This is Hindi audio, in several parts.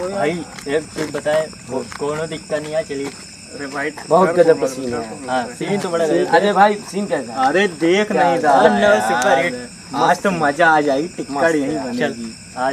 भाई एक चीज बताए, कोनो दिक्कत नहीं है, चलिए। अरे भाई बहुत गजब का सीन है। हाँ सीन तो बड़ा गजब। अरे भाई सीन कैसा है? अरे देख नहीं था सुपर हिट। आज तो मजा आ जाएगी, टिक्कड़ यहीं बनेगी आज।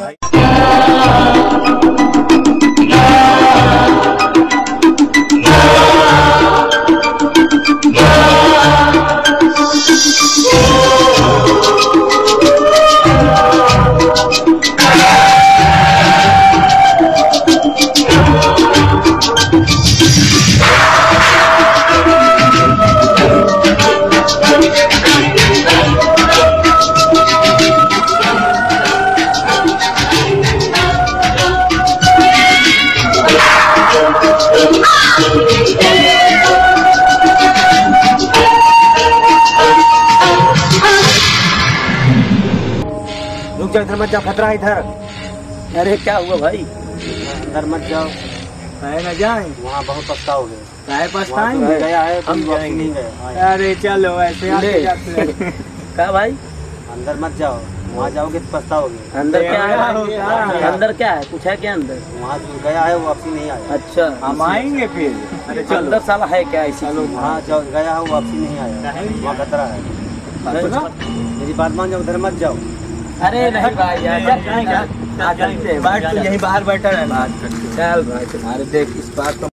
रुक जाओ, इधर मत जाओ, खतरा है इधर। अरे क्या हुआ भाई? अंदर मत जाओ, है न जाए, वहाँ बहुत पछताओगे। काहे पछताएंगे? गया है हम हम जाएंगे। नहीं गए। अरे चलो ऐसे आते जाते। क्या भाई? अंदर मत जाओ, वहाँ जाओगे तो पछताओगे। अंदर क्या है? अंदर क्या है? कुछ है क्या अंदर? वहाँ जो गया है वो वापसी नहीं आया। अच्छा, हम आएंगे फिर। अरे चलो अंदर साला है क्या ऐसी? वहाँ जो गया है वो वापसी नहीं आया, वहाँ खतरा है। मेरी बात मान जाओ, उधर मत जाओ। अरे नहीं भाई यार, बैठ तू यहीं बाहर बैठा है, बात करते। चल भाई तुम्हारे देख इस बात को।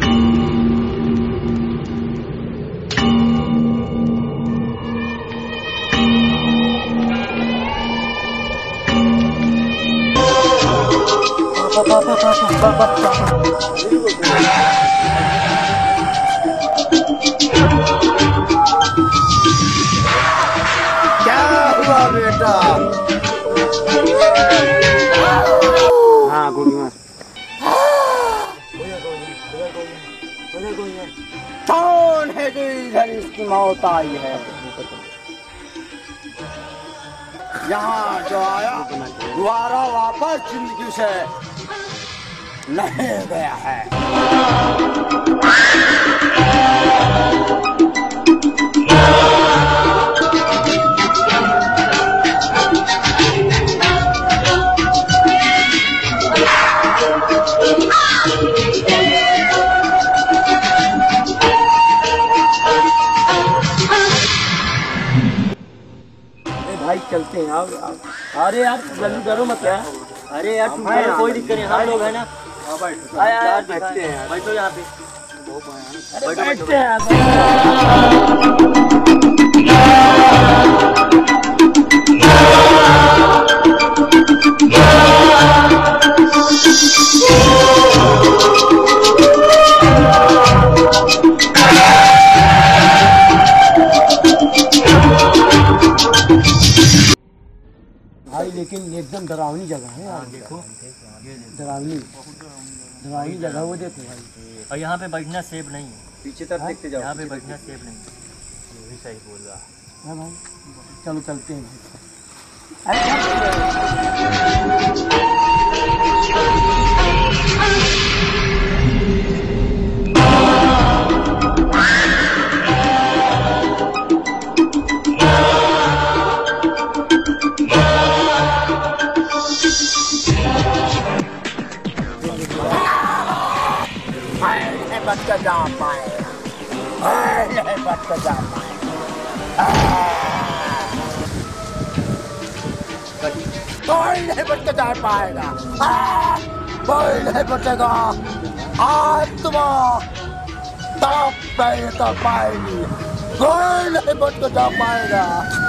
क्या हुआ बेटा? हाँ गुड़िया कौन है जो इधर इसकी मौत आई है? यहाँ जो आया दोबारा वापस जिंदगी से नहीं गया है। भाई चलते हैं। आओ अरे यार जल्दी करो मत यार। अरे यार तुम कोई दिक्कत नहीं, हम लोग है ना। यार बैठते हैं, बैठो यहाँ पे। बैठते हैं। भाई लेकिन एकदम डरावनी जगह है यार। देखो डरावनी जगह, वो देखो भाई। और यहाँ पे बैठना सेफ नहीं है, पीछे तरफ देखते जाओ। यहाँ पे बैठना सेफ नहीं है। ये भी सही बोल रहा है। हाँ भाई चलो चलते हैं। बच कर जा पाए, नहीं बच कर जा पाए। कोई नहीं बच कर जा पाएगा, कोई नहीं बचेगा। आत्मा तड़प नहीं कर पाएगी, कोई नहीं बच कर जा पाएगा।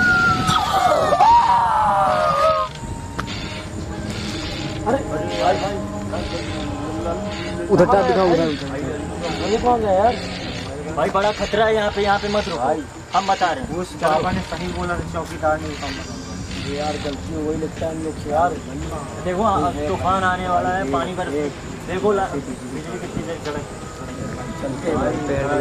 उधर दिखाओ, उधर कौन है यार? भाई बड़ा खतरा है यहाँ पे मत रुको, हम बता रहे हैं। उस बाबा ने सही बोला, चौकीदार ने ये यार गलती वही लगता है हम लोग से यार। देखो तूफान आने वाला है, पानी पर देखो बिजली कितनी देर चढ़े। चलते हैं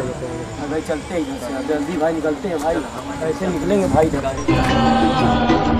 भाई, चलते हैं जल्दी भाई, निकलते हैं भाई, ऐसे निकलेंगे भाई।